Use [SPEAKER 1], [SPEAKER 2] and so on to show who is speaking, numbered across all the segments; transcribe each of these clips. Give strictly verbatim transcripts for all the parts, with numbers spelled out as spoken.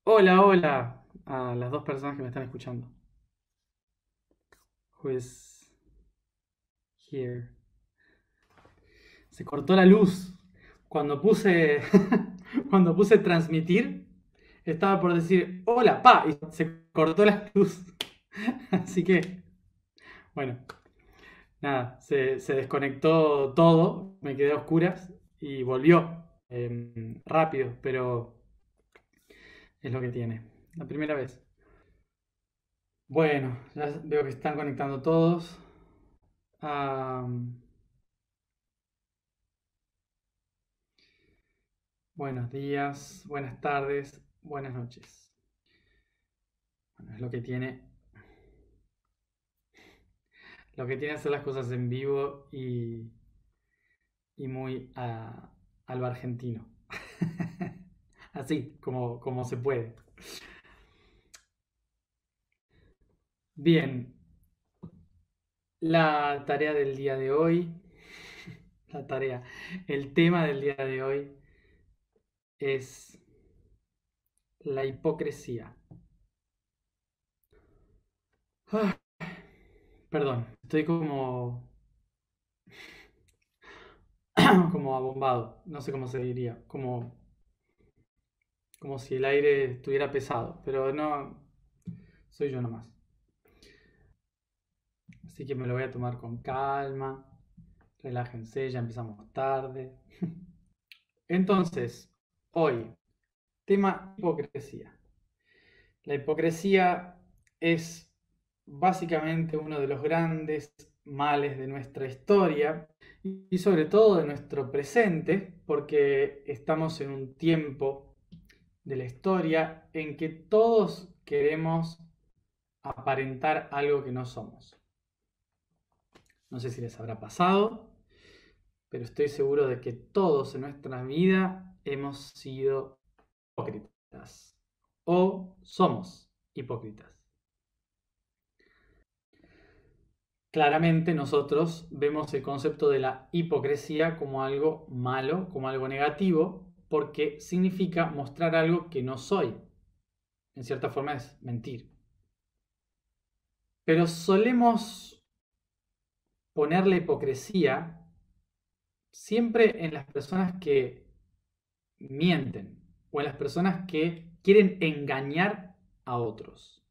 [SPEAKER 1] Hola, hola a las dos personas que me están escuchando. Who is here? Se cortó la luz. Cuando puse, cuando puse transmitir, estaba por decir hola, pa, y se cortó la luz. Así que, bueno, nada, se, se desconectó todo, me quedé a oscuras y volvió em, rápido, pero es lo que tiene. La primera vez. Bueno, ya veo que están conectando todos. Am, Buenos días, buenas tardes, buenas noches. Bueno, es lo que tiene, lo que tiene hacer las cosas en vivo y, y muy a, a lo argentino. Así como, como se puede. Bien, la tarea del día de hoy, la tarea, el tema del día de hoy es la hipocresía. Ah, perdón, estoy como, como abombado, no sé cómo se diría, como como si el aire estuviera pesado, pero no, soy yo nomás. Así que me lo voy a tomar con calma, relájense, ya empezamos tarde. Entonces, hoy, tema hipocresía. La hipocresía es básicamente uno de los grandes males de nuestra historia y sobre todo de nuestro presente, porque estamos en un tiempo de la historia en que todos queremos aparentar algo que no somos. No sé si les habrá pasado, pero estoy seguro de que todos en nuestra vida hemos sido hipócritas o somos hipócritas. Claramente nosotros vemos el concepto de la hipocresía como algo malo, como algo negativo, porque significa mostrar algo que no soy. En cierta forma es mentir. Pero solemos poner la hipocresía siempre en las personas que mienten o en las personas que quieren engañar a otros.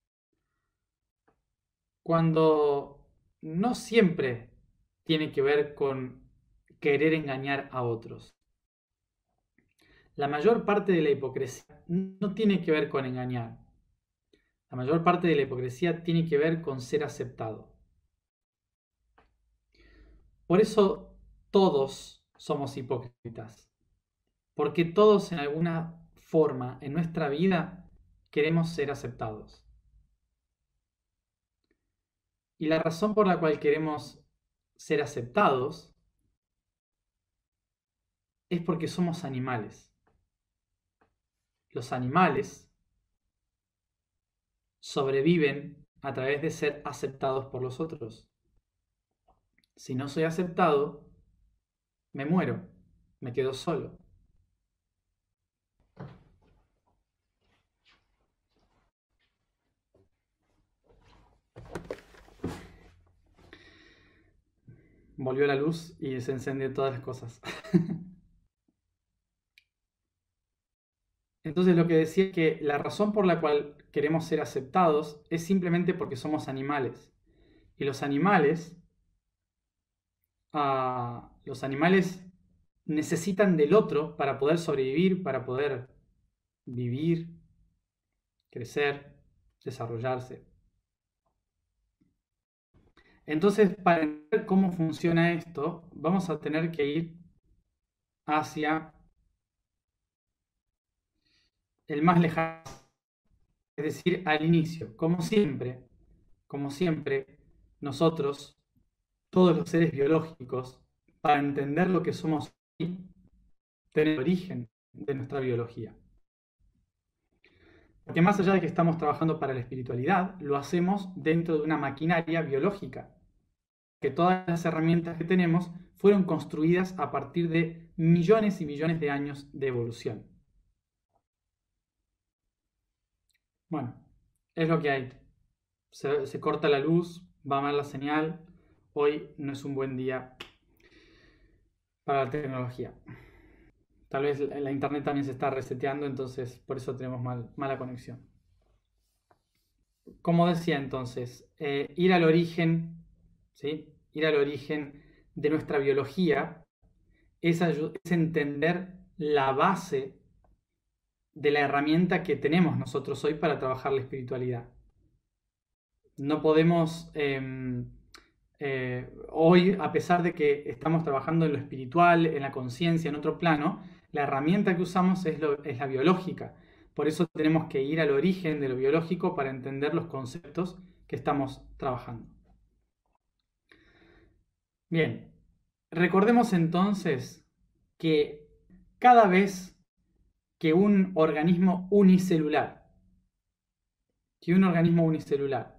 [SPEAKER 1] Cuando no siempre tiene que ver con querer engañar a otros. La mayor parte de la hipocresía no tiene que ver con engañar. La mayor parte de la hipocresía tiene que ver con ser aceptado. Por eso todos somos hipócritas. Porque todos en alguna forma en nuestra vida queremos ser aceptados. Y la razón por la cual queremos ser aceptados es porque somos animales. Los animales sobreviven a través de ser aceptados por los otros. Si no soy aceptado, me muero, me quedo solo. Volvió la luz y se encendió todas las cosas. Entonces lo que decía es que la razón por la cual queremos ser aceptados es simplemente porque somos animales. Y los animales, ah, los animales necesitan del otro para poder sobrevivir, para poder vivir, crecer, desarrollarse. Entonces, para entender cómo funciona esto, vamos a tener que ir hacia el más lejano, es decir, al inicio. Como siempre, como siempre, nosotros, todos los seres biológicos, para entender lo que somos hoy, tenemos el origen de nuestra biología. Porque más allá de que estamos trabajando para la espiritualidad, lo hacemos dentro de una maquinaria biológica. Que todas las herramientas que tenemos fueron construidas a partir de millones y millones de años de evolución. Bueno, es lo que hay. Se, se corta la luz, va mal la señal. Hoy no es un buen día para la tecnología. Tal vez la internet también se está reseteando, entonces por eso tenemos mal, mala conexión. Como decía entonces, eh, ir al origen, ¿sí? Ir al origen de nuestra biología es, es entender la base de la herramienta que tenemos nosotros hoy para trabajar la espiritualidad. No podemos, eh, eh, hoy, a pesar de que estamos trabajando en lo espiritual, en la conciencia, en otro plano, la herramienta que usamos es, lo, es la biológica. Por eso tenemos que ir al origen de lo biológico para entender los conceptos que estamos trabajando. Bien, recordemos entonces que cada vez que un organismo unicelular, que un organismo unicelular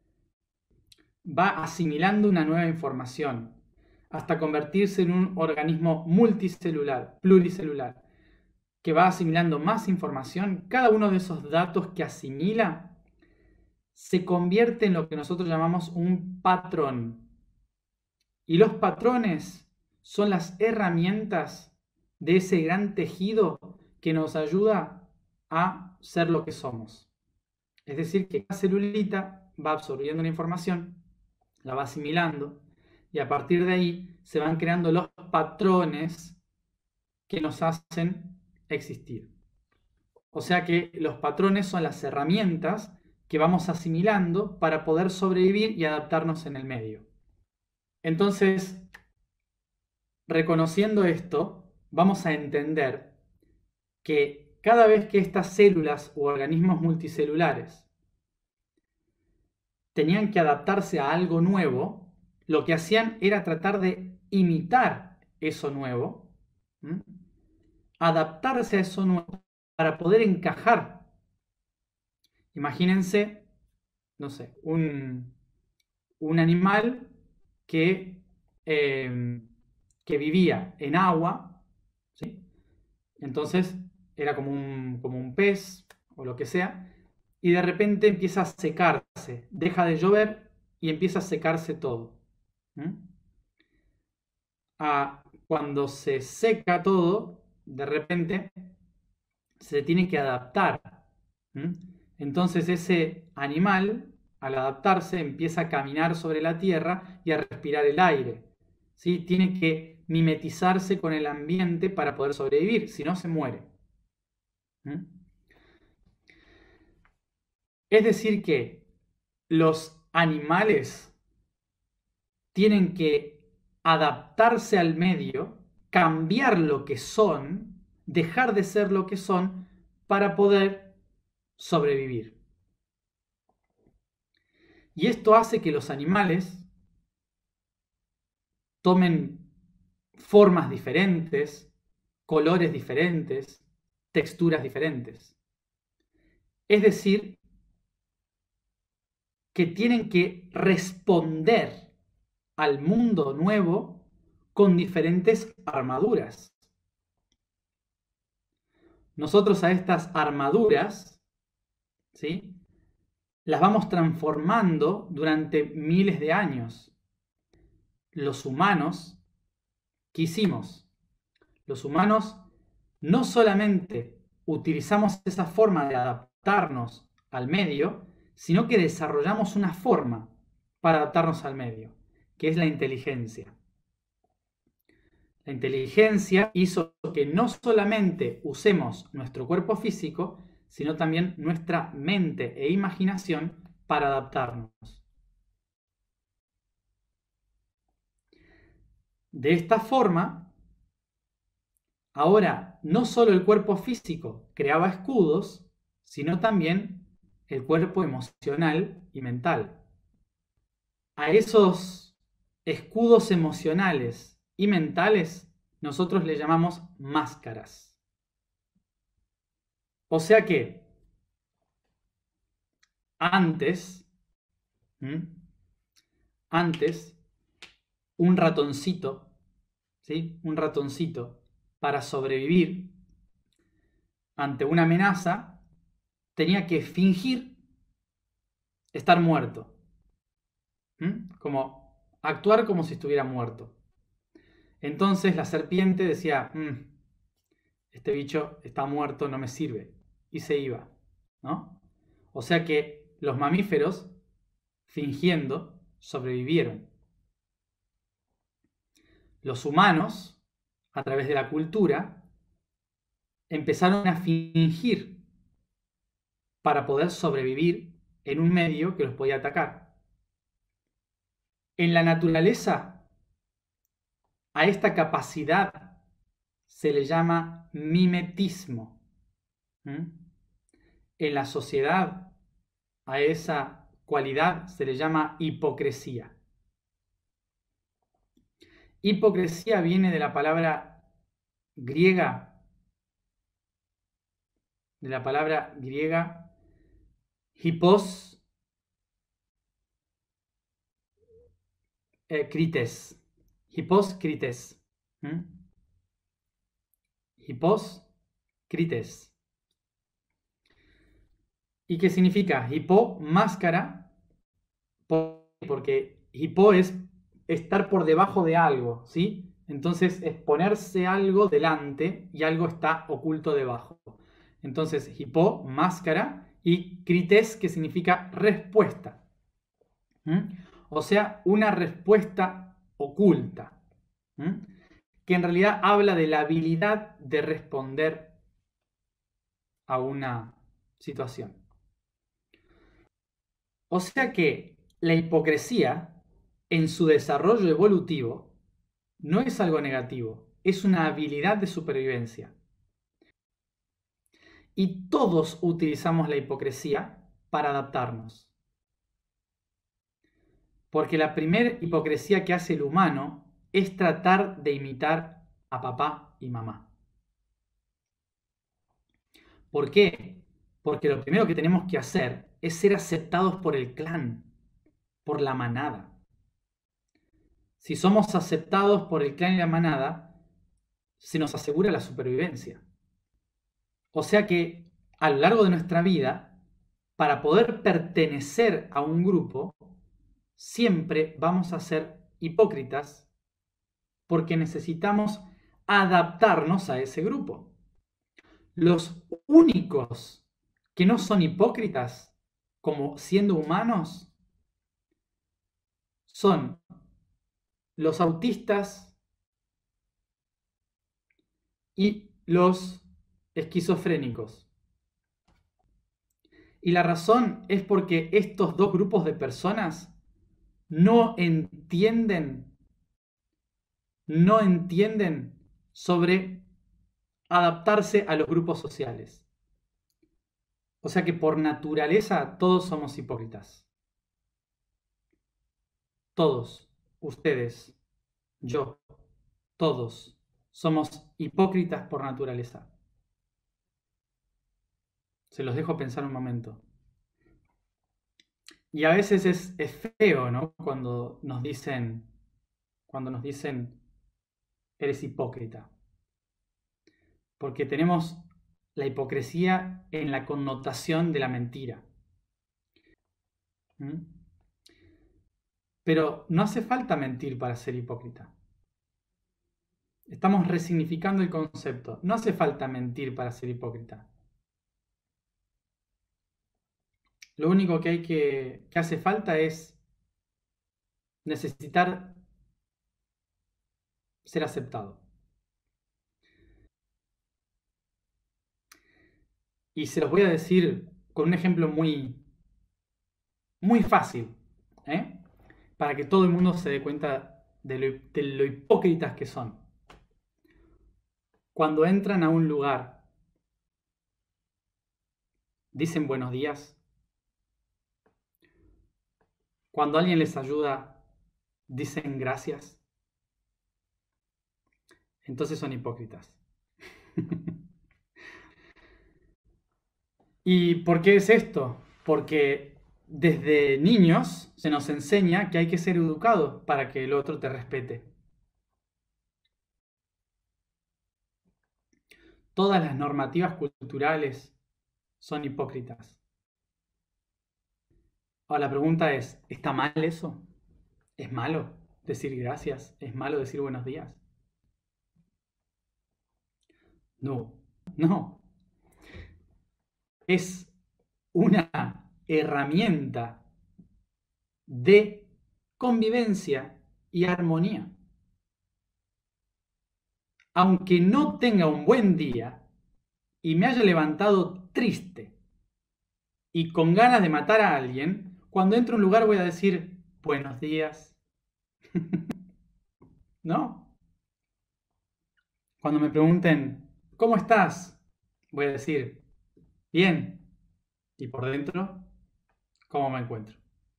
[SPEAKER 1] va asimilando una nueva información hasta convertirse en un organismo multicelular, pluricelular, que va asimilando más información, cada uno de esos datos que asimila se convierte en lo que nosotros llamamos un patrón. Y los patrones son las herramientas de ese gran tejido que nos ayuda a ser lo que somos. Es decir, que cada celulita va absorbiendo la información, la va asimilando, y a partir de ahí se van creando los patrones que nos hacen existir. O sea que los patrones son las herramientas que vamos asimilando para poder sobrevivir y adaptarnos en el medio. Entonces, reconociendo esto, vamos a entender que cada vez que estas células u organismos multicelulares tenían que adaptarse a algo nuevo, lo que hacían era tratar de imitar eso nuevo, ¿m? adaptarse a eso nuevo para poder encajar. Imagínense, no sé, un, un animal que, eh, que vivía en agua, ¿sí? Entonces era como un, como un pez o lo que sea, y de repente empieza a secarse, deja de llover y empieza a secarse todo. ¿Mm? Ah, cuando se seca todo, de repente se tiene que adaptar. ¿Mm? Entonces ese animal, al adaptarse, empieza a caminar sobre la tierra y a respirar el aire. ¿Sí? Tiene que mimetizarse con el ambiente para poder sobrevivir, si no se muere. ¿Mm? Es decir que los animales tienen que adaptarse al medio, cambiar lo que son, dejar de ser lo que son para poder sobrevivir. Y esto hace que los animales tomen formas diferentes, colores diferentes, texturas diferentes. Es decir, que tienen que responder al mundo nuevo con diferentes armaduras. Nosotros a estas armaduras, ¿sí?, las vamos transformando durante miles de años. Los humanos, ¿qué hicimos? Los humanos no solamente utilizamos esa forma de adaptarnos al medio, sino que desarrollamos una forma para adaptarnos al medio, que es la inteligencia. La inteligencia hizo que no solamente usemos nuestro cuerpo físico, sino también nuestra mente e imaginación para adaptarnos. De esta forma, ahora no solo el cuerpo físico creaba escudos, sino también el cuerpo emocional y mental. A esos escudos emocionales y mentales nosotros le llamamos máscaras. O sea que antes, ¿m? antes, un ratoncito, ¿sí? Un ratoncito, para sobrevivir ante una amenaza, tenía que fingir estar muerto. ¿Mm? Como actuar como si estuviera muerto. Entonces la serpiente decía, mmm, este bicho está muerto, no me sirve. Y se iba, ¿no? O sea que los mamíferos, fingiendo, sobrevivieron. Los humanos, a través de la cultura, empezaron a fingir para poder sobrevivir en un medio que los podía atacar. En la naturaleza, a esta capacidad se le llama mimetismo. ¿Mm? En la sociedad, a esa cualidad se le llama hipocresía. Hipocresía viene de la palabra griega, de la palabra griega hippos eh, krites, hippos krites, ¿Mm? hippos krites. ¿Y qué significa? Hipo, máscara, porque hipo es estar por debajo de algo, ¿sí? Entonces es ponerse algo delante y algo está oculto debajo. Entonces, hipo, máscara, y krites, que significa respuesta. ¿Mm? O sea, una respuesta oculta. ¿Mm? Que en realidad habla de la habilidad de responder a una situación. O sea que la hipocresía, en su desarrollo evolutivo, no es algo negativo, es una habilidad de supervivencia. Y todos utilizamos la hipocresía para adaptarnos. Porque la primera hipocresía que hace el humano es tratar de imitar a papá y mamá. ¿Por qué? Porque lo primero que tenemos que hacer es ser aceptados por el clan, por la manada. Si somos aceptados por el clan y la manada, se nos asegura la supervivencia. O sea que a lo largo de nuestra vida, para poder pertenecer a un grupo, siempre vamos a ser hipócritas porque necesitamos adaptarnos a ese grupo. Los únicos que no son hipócritas, como siendo humanos, son los autistas y los esquizofrénicos. Y la razón es porque estos dos grupos de personas no entienden, no entienden sobre adaptarse a los grupos sociales. O sea que por naturaleza todos somos hipócritas. Todos, ustedes, yo, todos somos hipócritas por naturaleza. Se los dejo pensar un momento. Y a veces es, es feo, ¿no? Cuando nos dicen, cuando nos dicen, eres hipócrita. Porque tenemos la hipocresía en la connotación de la mentira. ¿Mm? Pero no hace falta mentir para ser hipócrita. Estamos resignificando el concepto. No hace falta mentir para ser hipócrita. Lo único que hay que, que hace falta es necesitar ser aceptado. Y se los voy a decir con un ejemplo muy, muy fácil, ¿eh? Para que todo el mundo se dé cuenta de lo, de lo hipócritas que son. Cuando entran a un lugar, dicen buenos días. Cuando alguien les ayuda, dicen gracias. Entonces son hipócritas. ¿Y por qué es esto? Porque desde niños se nos enseña que hay que ser educados para que el otro te respete. Todas las normativas culturales son hipócritas. Ahora la pregunta es, ¿está mal eso? ¿Es malo decir gracias? ¿Es malo decir buenos días? No, no. Es una herramienta de convivencia y armonía. Aunque no tenga un buen día y me haya levantado triste y con ganas de matar a alguien, cuando entro a un lugar voy a decir buenos días. ¿No? Cuando me pregunten, ¿cómo estás? Voy a decir, bien. Y por dentro, ¿cómo me encuentro?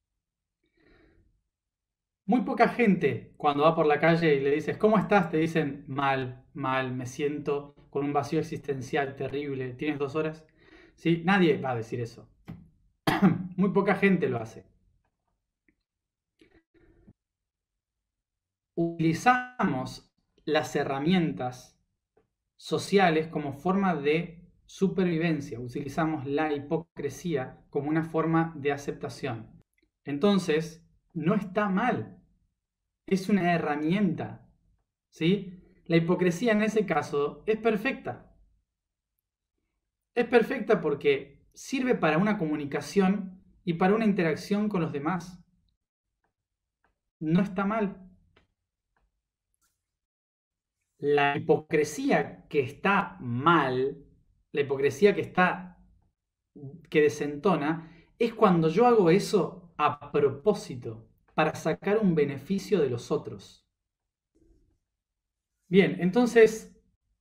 [SPEAKER 1] Muy poca gente cuando va por la calle y le dices, ¿cómo estás? Te dicen, mal, mal, me siento con un vacío existencial terrible. ¿Tienes dos horas? ¿Sí? Nadie va a decir eso. Muy poca gente lo hace. Utilizamos las herramientas sociales como forma de supervivencia. Utilizamos la hipocresía como una forma de aceptación. Entonces, no está mal. Es una herramienta. ¿Sí? La hipocresía en ese caso es perfecta. Es perfecta porque sirve para una comunicación y para una interacción con los demás. No está mal. La hipocresía que está mal, la hipocresía que está que desentona, es cuando yo hago eso a propósito, para sacar un beneficio de los otros. Bien, entonces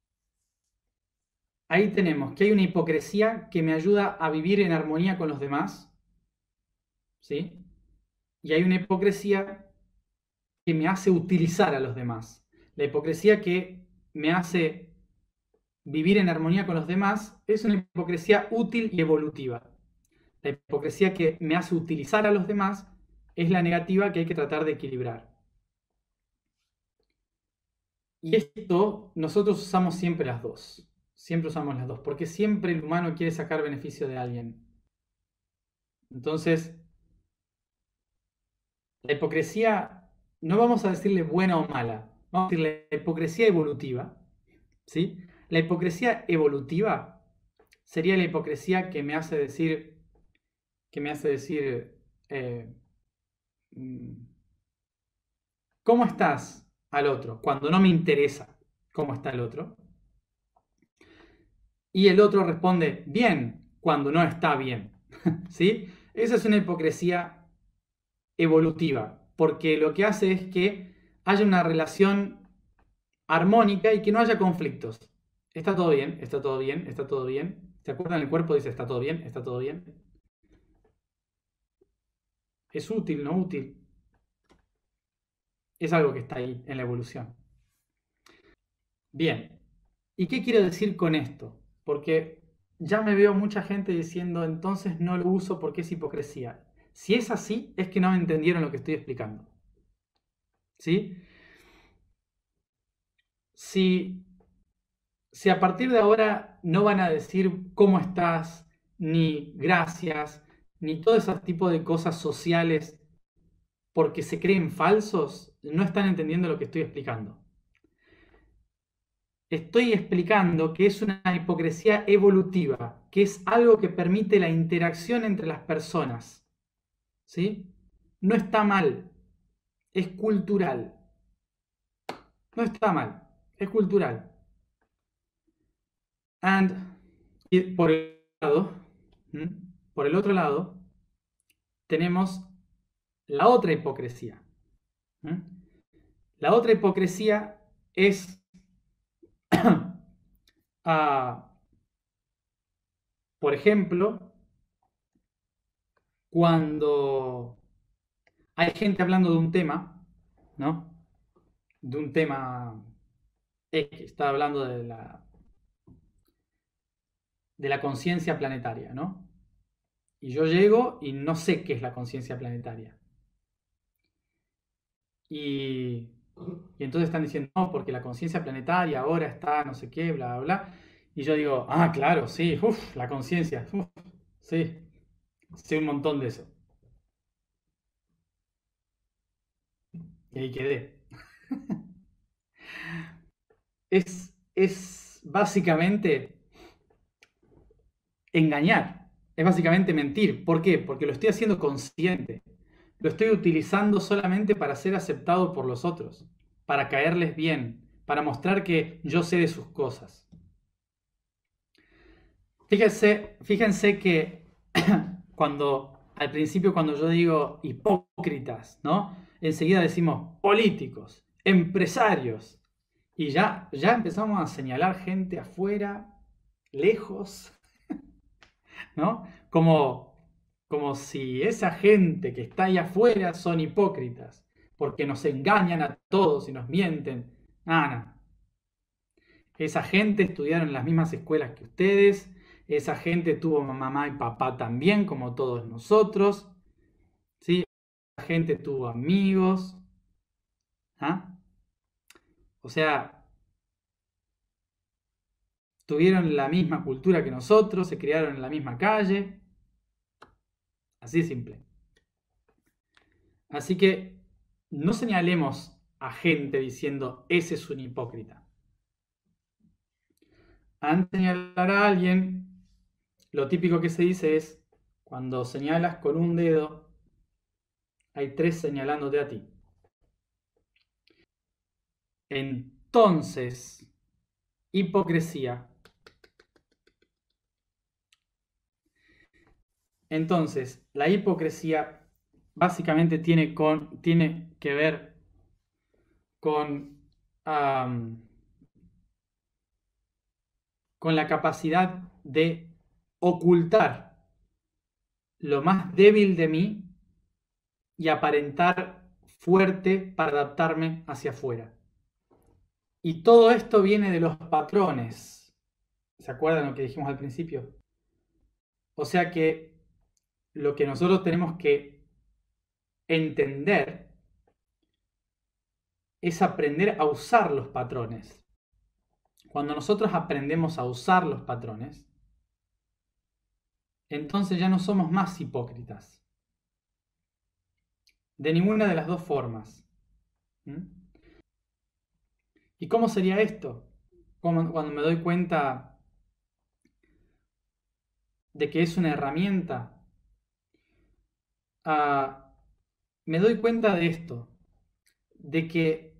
[SPEAKER 1] ahí tenemos que hay una hipocresía que me ayuda a vivir en armonía con los demás, ¿sí? Y hay una hipocresía que me hace utilizar a los demás. La hipocresía que me hace vivir en armonía con los demás es una hipocresía útil y evolutiva. La hipocresía que me hace utilizar a los demás es la negativa que hay que tratar de equilibrar. Y esto nosotros usamos siempre las dos. Siempre usamos las dos, porque siempre el humano quiere sacar beneficio de alguien. Entonces, la hipocresía, no vamos a decirle buena o mala, vamos a decirle la hipocresía evolutiva. ¿Sí? La hipocresía evolutiva sería la hipocresía que me hace decir, que me hace decir, eh, ¿cómo estás al otro? Cuando no me interesa cómo está el otro. Y el otro responde bien cuando no está bien. ¿Sí? Esa es una hipocresía evolutiva, porque lo que hace es que haya una relación armónica y que no haya conflictos. Está todo bien, está todo bien, está todo bien. ¿Se acuerdan? El cuerpo dice está todo bien, está todo bien. Es útil, no útil. Es algo que está ahí en la evolución. Bien, ¿y qué quiero decir con esto? Porque ya me veo mucha gente diciendo entonces no lo uso porque es hipocresía. Si es así, es que no me entendieron lo que estoy explicando. ¿Sí? Si, si a partir de ahora no van a decir cómo estás, ni gracias, ni todo ese tipo de cosas sociales porque se creen falsos, no están entendiendo lo que estoy explicando. Estoy explicando que es una hipocresía evolutiva, que es algo que permite la interacción entre las personas. ¿Sí? No está mal, es cultural. No está mal, es cultural. And, y por el lado, ¿m? por el otro lado, tenemos la otra hipocresía. ¿M? La otra hipocresía es uh, por ejemplo, cuando hay gente hablando de un tema, ¿no? De un tema X, está hablando de la, de la conciencia planetaria, ¿no? Y yo llego y no sé qué es la conciencia planetaria. Y, y entonces están diciendo, no, porque la conciencia planetaria ahora está no sé qué, bla, bla, bla. Y yo digo, ah, claro, sí, uff, la conciencia, uf, sí, sé un montón de eso. Y ahí quedé. Es, es básicamente engañar, es básicamente mentir. ¿Por qué? Porque lo estoy haciendo consciente. Lo estoy utilizando solamente para ser aceptado por los otros, para caerles bien, para mostrar que yo sé de sus cosas. Fíjense, fíjense que cuando al principio cuando yo digo hipócritas, ¿no? Enseguida decimos políticos, empresarios, y ya, ya empezamos a señalar gente afuera, lejos, ¿no? Como, como si esa gente que está ahí afuera son hipócritas, porque nos engañan a todos y nos mienten. Ah, no. Esa gente estudiaron en las mismas escuelas que ustedes, esa gente tuvo mamá y papá también, como todos nosotros, ¿sí? Esa gente tuvo amigos, ¿ah? O sea, tuvieron la misma cultura que nosotros, se criaron en la misma calle, así de simple. Así que no señalemos a gente diciendo, ese es un hipócrita. Antes de señalar a alguien, lo típico que se dice es, cuando señalas con un dedo, hay tres señalándote a ti. Entonces, hipocresía. Entonces, la hipocresía básicamente tiene, con, tiene que ver con, um, con la capacidad de ocultar lo más débil de mí y aparentar fuerte para adaptarme hacia afuera. Y todo esto viene de los patrones. ¿Se acuerdan lo que dijimos al principio? O sea que lo que nosotros tenemos que entender es aprender a usar los patrones. Cuando nosotros aprendemos a usar los patrones, entonces ya no somos más hipócritas. De ninguna de las dos formas. ¿Mm? ¿Y cómo sería esto? Como cuando me doy cuenta de que es una herramienta, uh, me doy cuenta de esto, de que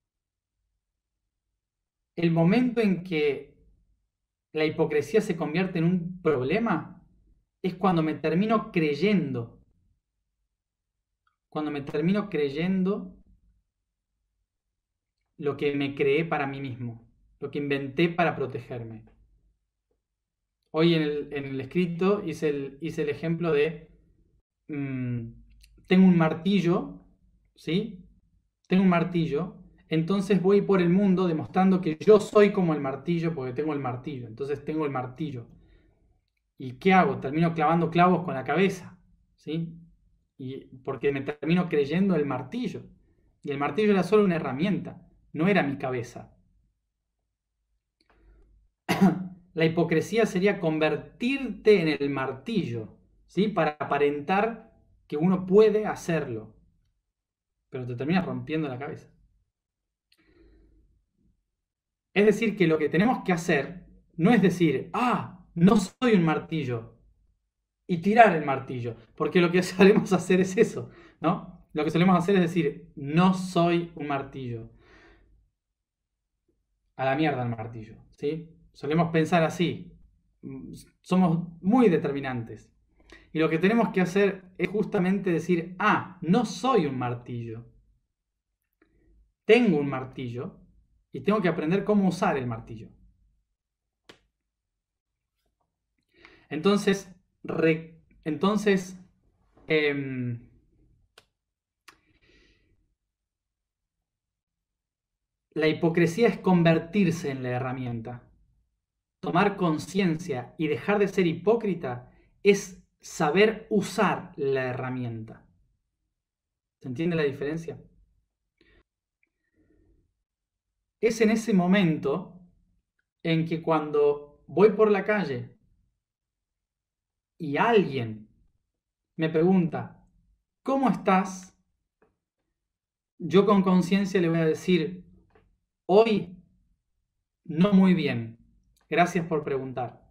[SPEAKER 1] el momento en que la hipocresía se convierte en un problema es cuando me termino creyendo, cuando me termino creyendo lo que me creé para mí mismo, lo que inventé para protegerme. Hoy en el, en el escrito hice el, hice el ejemplo de, mmm, tengo un martillo, ¿sí? Tengo un martillo, entonces voy por el mundo demostrando que yo soy como el martillo porque tengo el martillo, entonces tengo el martillo. ¿Y qué hago? Termino clavando clavos con la cabeza, ¿sí? Y porque me termino creyendo el martillo. Y el martillo era solo una herramienta, no era mi cabeza. La hipocresía sería convertirte en el martillo, ¿sí? Para aparentar que uno puede hacerlo, pero te terminas rompiendo la cabeza. Es decir, que lo que tenemos que hacer no es decir, ah, no soy un martillo, y tirar el martillo, porque lo que solemos hacer es eso, ¿no? Lo que solemos hacer es decir, no soy un martillo. A la mierda el martillo, ¿sí? Solemos pensar así. Somos muy determinantes. Y lo que tenemos que hacer es justamente decir, ah, no soy un martillo. Tengo un martillo y tengo que aprender cómo usar el martillo. Entonces, re, entonces, eh, la hipocresía es convertirse en la herramienta. Tomar conciencia y dejar de ser hipócrita es saber usar la herramienta. ¿Se entiende la diferencia? Es en ese momento en que cuando voy por la calle y alguien me pregunta, ¿cómo estás? Yo con conciencia le voy a decir, hoy no muy bien, gracias por preguntar.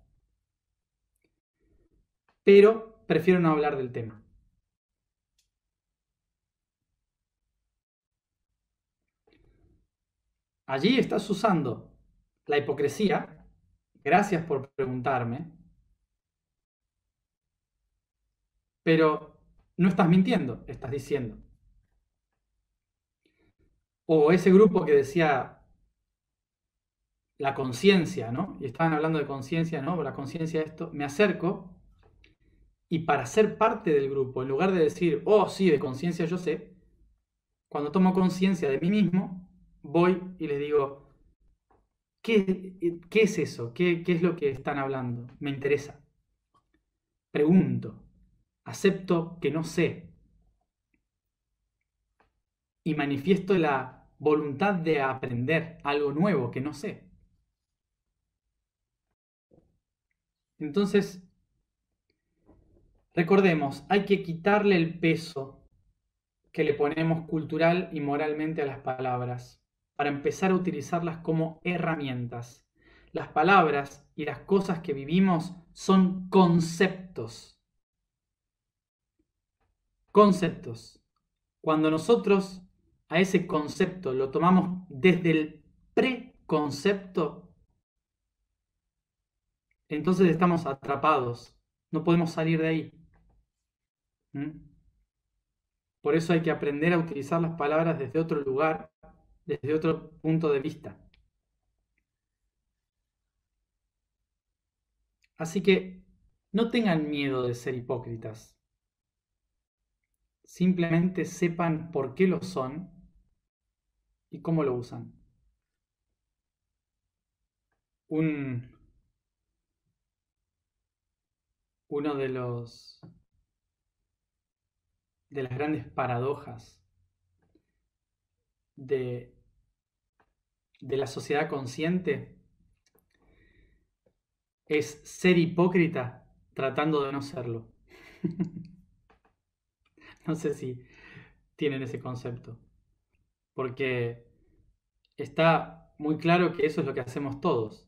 [SPEAKER 1] Pero prefiero no hablar del tema. Allí estás usando la hipocresía, gracias por preguntarme, pero no estás mintiendo, estás diciendo. O ese grupo que decía la conciencia, ¿no? Y estaban hablando de conciencia, ¿no? La conciencia de esto, me acerco y para ser parte del grupo, en lugar de decir, oh, sí, de conciencia yo sé, cuando tomo conciencia de mí mismo, voy y les digo, ¿qué, qué es eso? ¿Qué, ¿Qué es lo que están hablando? Me interesa. Pregunto, acepto que no sé y manifiesto la voluntad de aprender algo nuevo que no sé. Entonces, recordemos, hay que quitarle el peso que le ponemos cultural y moralmente a las palabras, para empezar a utilizarlas como herramientas. Las palabras y las cosas que vivimos son conceptos. Conceptos. Cuando nosotros a ese concepto lo tomamos desde el preconcepto, entonces estamos atrapados. No podemos salir de ahí. ¿Mm? Por eso hay que aprender a utilizar las palabras desde otro lugar, desde otro punto de vista. Así que no tengan miedo de ser hipócritas. Simplemente sepan por qué lo son y cómo lo usan. Un, uno de los de las grandes paradojas de, de la sociedad consciente es ser hipócrita tratando de no serlo. No sé si tienen ese concepto, porque está muy claro que eso es lo que hacemos todos,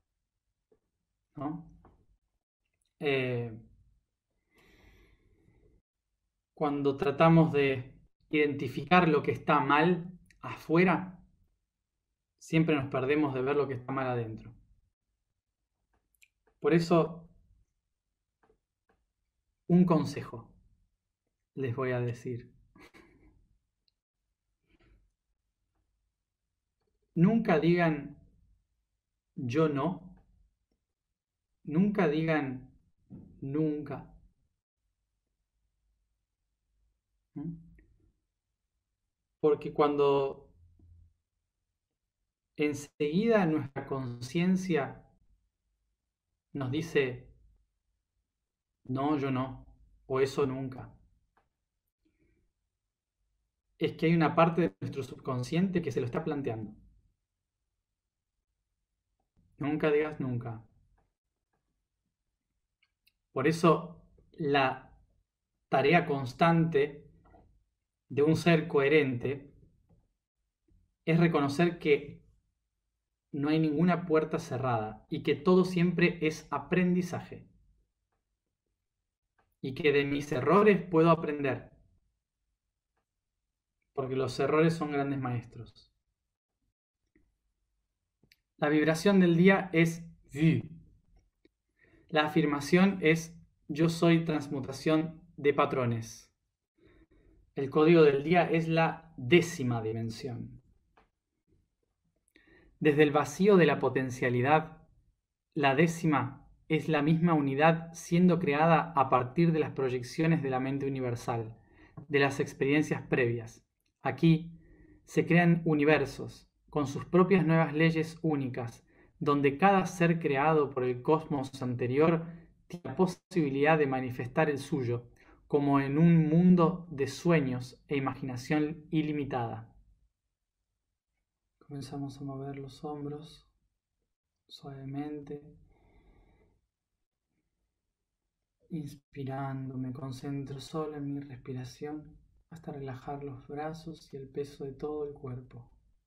[SPEAKER 1] ¿no? Eh, cuando tratamos de identificar lo que está mal afuera, siempre nos perdemos de ver lo que está mal adentro. Por eso, un consejo les voy a decir. Nunca digan yo no. Nunca digan nunca. ¿Mm? Porque cuando enseguida nuestra conciencia nos dice no, yo no, o eso nunca, es que hay una parte de nuestro subconsciente que se lo está planteando. Nunca digas nunca. Por eso la tarea constante de un ser coherente es reconocer que no hay ninguna puerta cerrada y que todo siempre es aprendizaje. Y que de mis errores puedo aprender. Porque los errores son grandes maestros. La vibración del día es vu. La afirmación es yo soy transmutación de patrones. El código del día es la décima dimensión. Desde el vacío de la potencialidad, la décima es la misma unidad siendo creada a partir de las proyecciones de la mente universal, de las experiencias previas. Aquí se crean universos con sus propias nuevas leyes únicas, donde cada ser creado por el cosmos anterior tiene la posibilidad de manifestar el suyo, como en un mundo de sueños e imaginación ilimitada. Comenzamos a mover los hombros suavemente. Inspirando, me concentro solo en mi respiración hasta relajar los brazos y el peso de todo el cuerpo.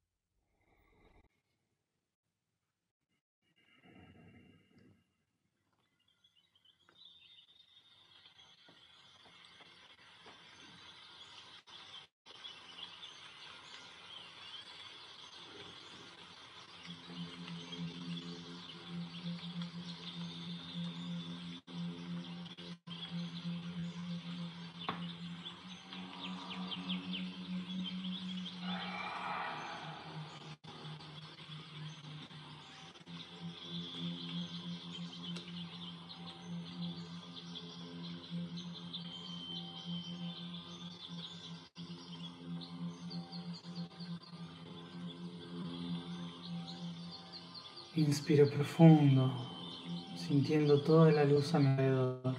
[SPEAKER 1] Inspiro profundo, sintiendo toda la luz a mi alrededor.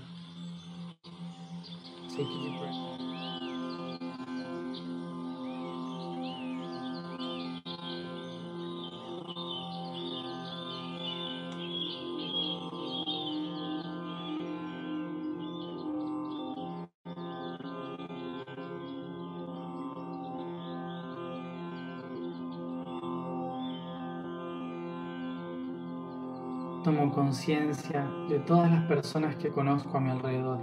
[SPEAKER 1] Take a deep breath. Tomo conciencia de todas las personas que conozco a mi alrededor,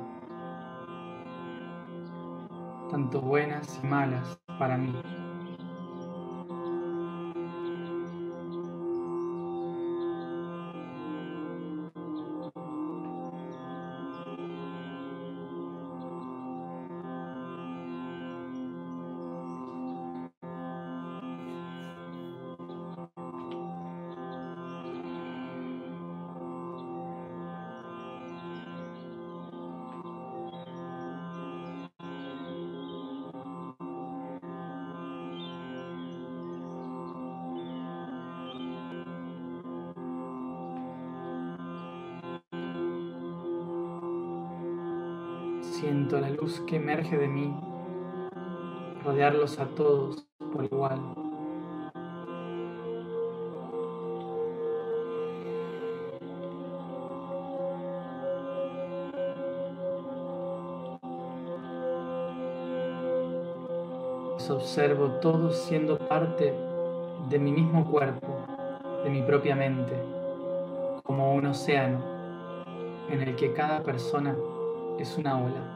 [SPEAKER 1] tanto buenas y malas para mí. Siento la luz que emerge de mí, rodearlos a todos por igual. Los observo todos siendo parte de mi mismo cuerpo, de mi propia mente, como un océano en el que cada persona es una ola.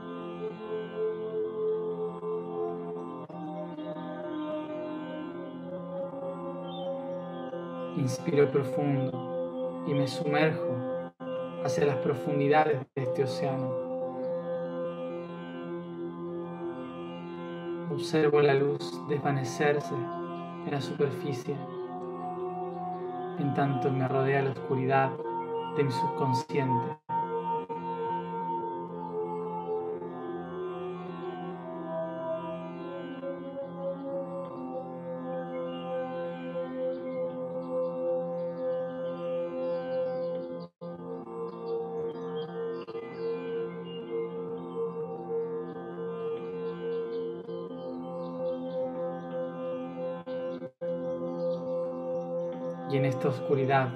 [SPEAKER 1] Inspiro profundo y me sumerjo hacia las profundidades de este océano. Observo la luz desvanecerse en la superficie, en tanto me rodea la oscuridad de mi subconsciente. Y en esta oscuridad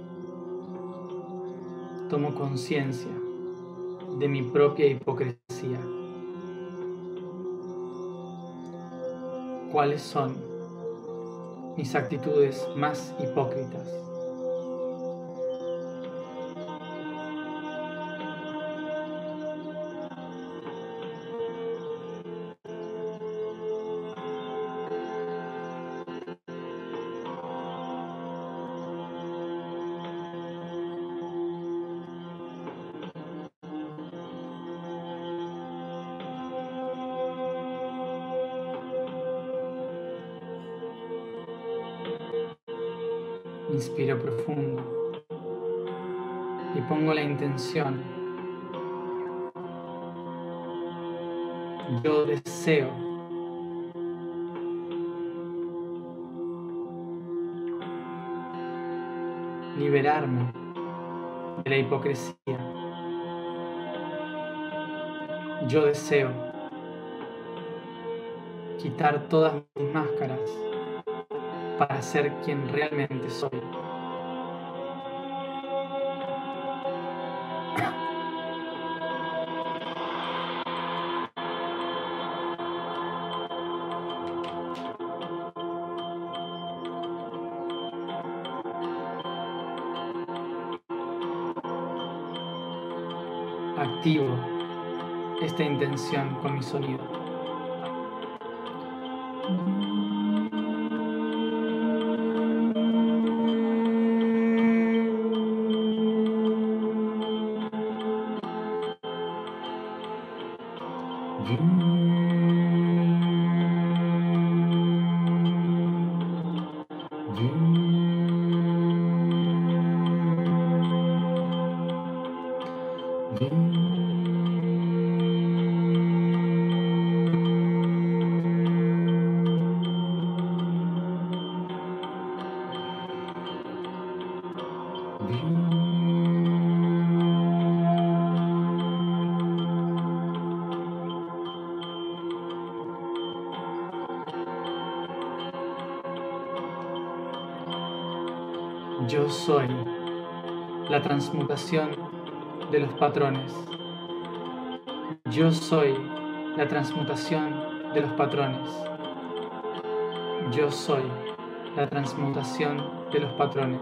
[SPEAKER 1] tomo conciencia de mi propia hipocresía. ¿Cuáles son mis actitudes más hipócritas? Inspiro profundo y pongo la intención. Yo deseo liberarme de la hipocresía. Yo deseo quitar todas mis máscaras para ser quien realmente soy. activo esta intención con mi sonido. Yo soy la transmutación de los patrones. Yo soy la transmutación de los patrones. Yo soy la transmutación de los patrones.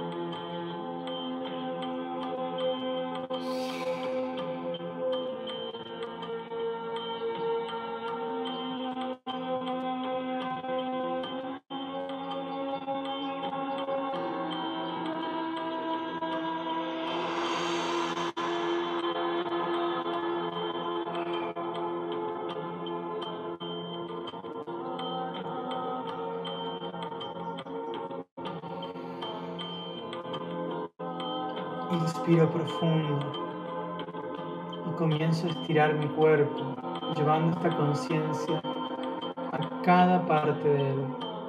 [SPEAKER 1] Inspiro profundo y comienzo a estirar mi cuerpo, llevando esta conciencia a cada parte de él.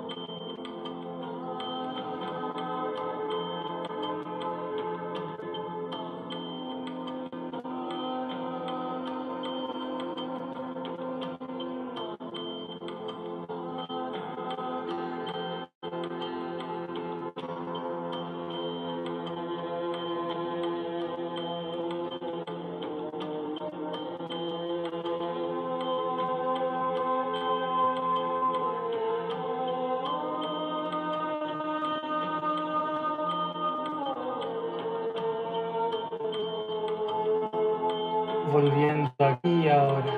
[SPEAKER 1] Volviendo aquí y ahora.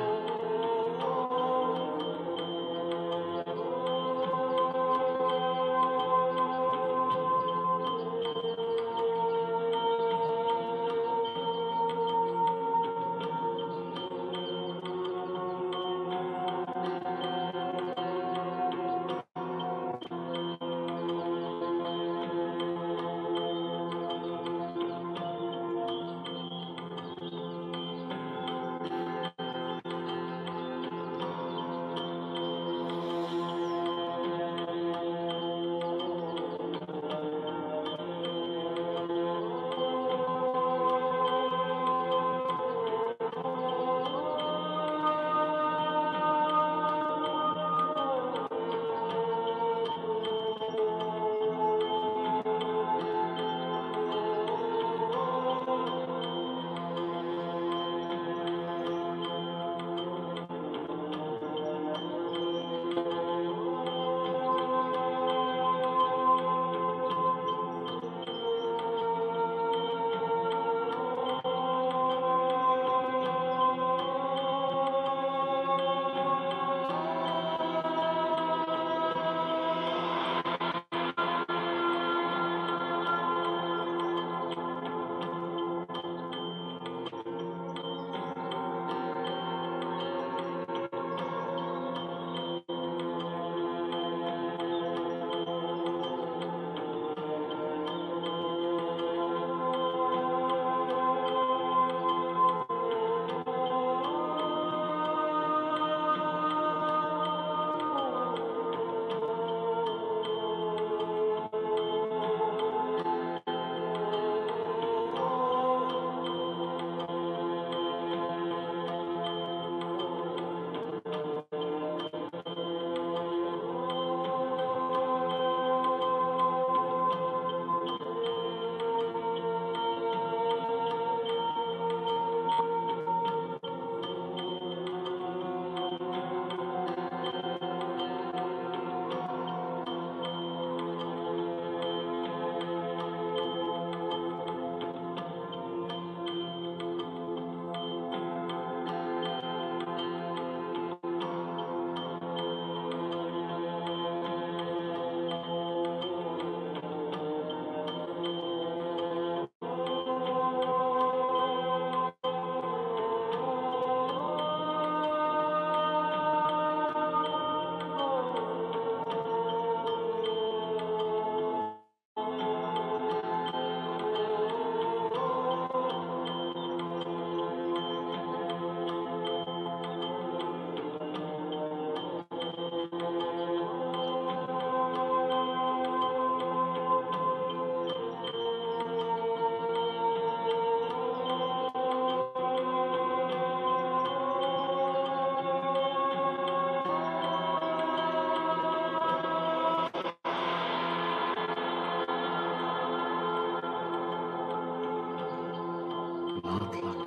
[SPEAKER 1] أطلق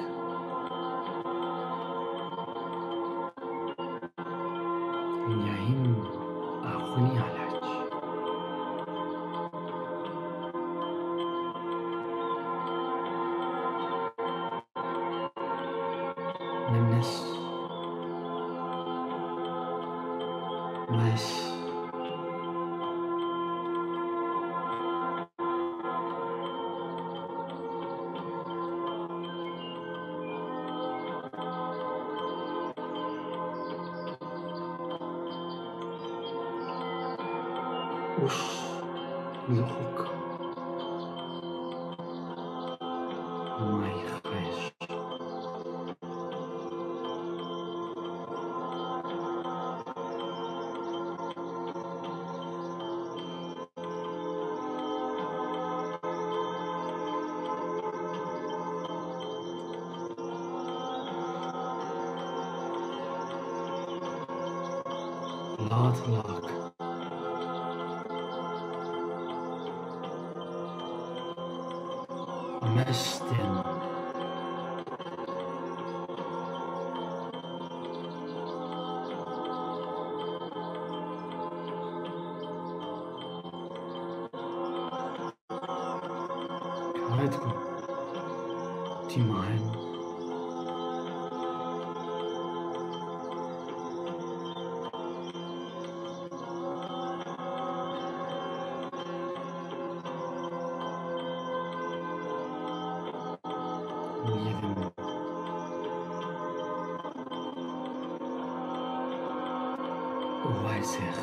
[SPEAKER 1] يهم أغني علاج نمس مس وش لحق ما يخرج لا أطلق مستن كارتكم تيمان ويذن ووايسخ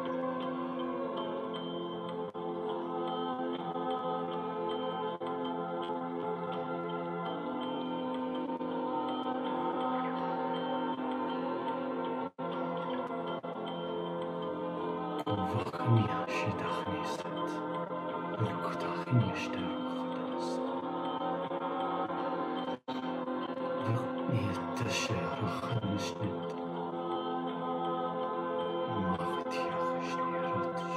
[SPEAKER 1] وفقني شدخني ست والكتاخني اشتر خدست يغني التشير خدمشنت ما ختي خشني رتش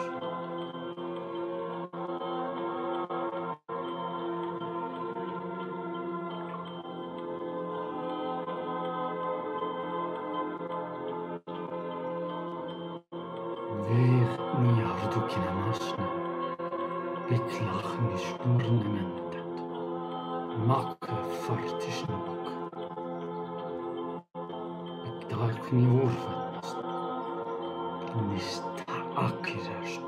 [SPEAKER 1] ويغني يعرضو كنماشنا بكلاخني شنورنا منتت ماك فرتشنوك بكدايقني ورفتنست نستعاكرشت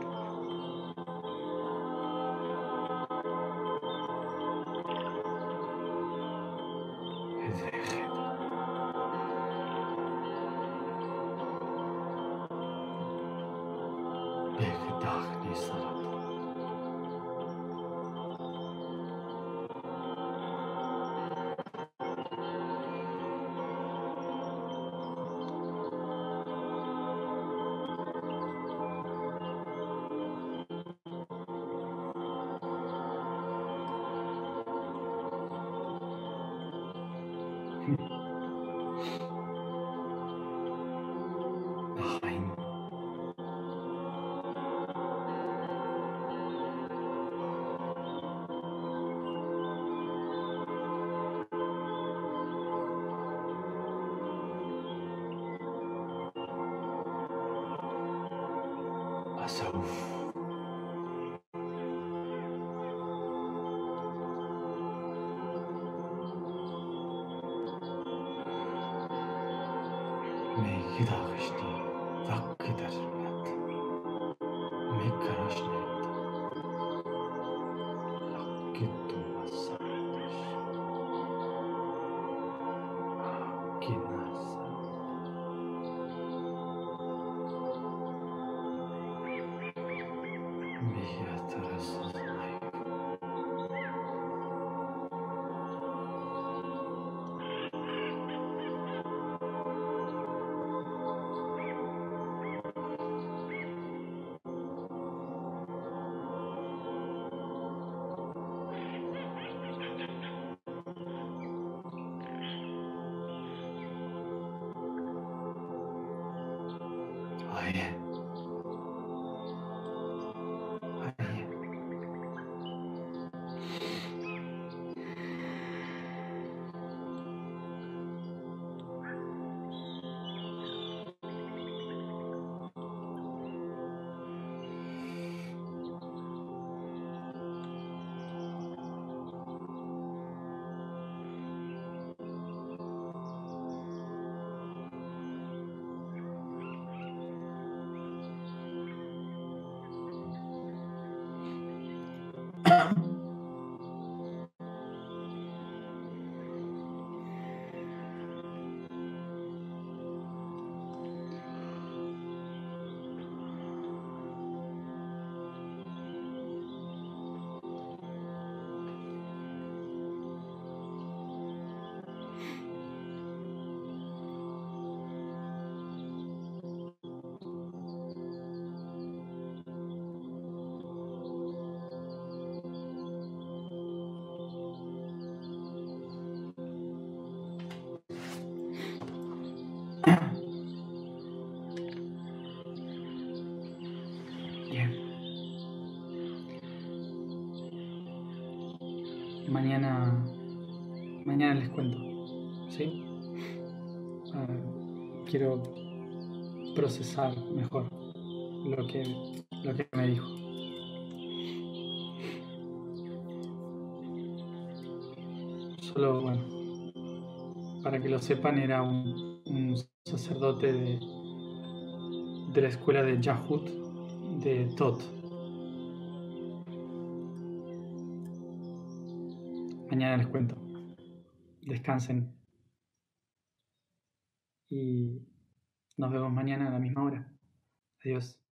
[SPEAKER 1] هذا بكداخني صرت نخين أسوف ميكداغشتي ذكدرنت ميكرشنت لكدو مسعدش كناس ميترسز نايف هاي هاي Bien. Mañana, mañana les cuento, ¿sí? Uh, quiero procesar mejor lo que, lo que me dijo. Solo, bueno, para que lo sepan, era un, un sacerdote de, de la escuela de Yahut de Tot. Mañana les cuento. Descansen. Y nos vemos mañana a la misma hora. Adiós.